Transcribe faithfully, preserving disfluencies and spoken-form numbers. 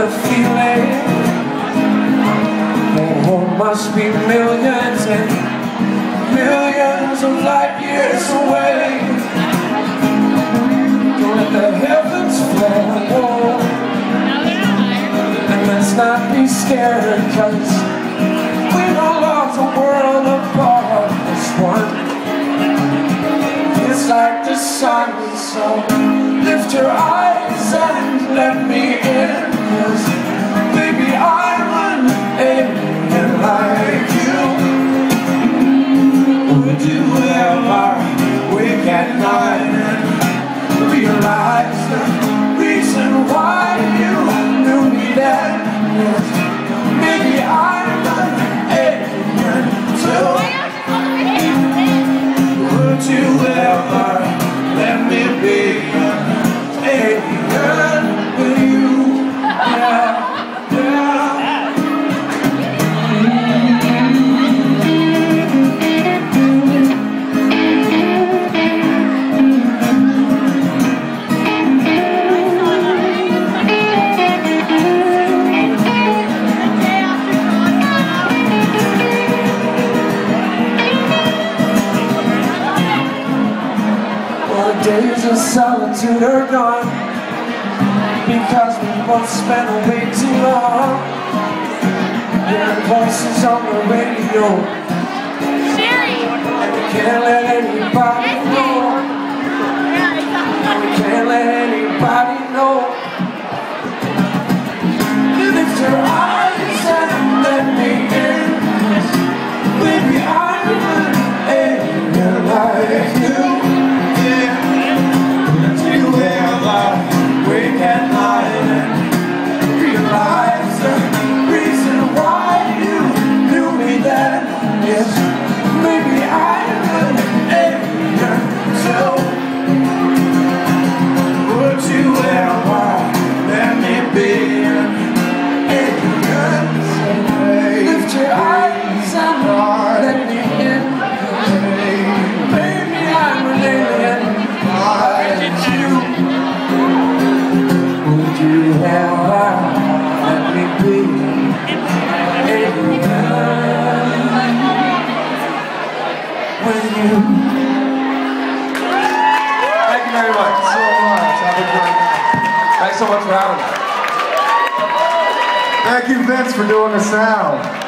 the feeling. Oh, must be millions and millions of light years away. Don't let the heavens flare, whoa. And let's not be scared, cause we don't love the world apart as one. It's like the sun, so lift your eyes and let me in, cause baby I'm an alien like you. Would you ever wake at night and realize the reason why you knew me then? Yes, maybe I'm an alien too. Would you ever let me be an alien with you? Yeah, yeah. Days of solitude are gone, because we both spent way too long hearing voices on the radio, and we can't let anybody know, and we can't let anybody know. Lift your eyes and let me in, baby I'm an alien like you. Wake at night and realize the reason why you knew me then. Yes, maybe I'm an alien too. Would you ever let me be an alien? Lift your eyes and let me in. Baby, I'm an alien like you. Would you ever let me be alien with you? Thank you very much. So much. Have a great night. Thanks so much for having me. Thank you, Vince, for doing the sound.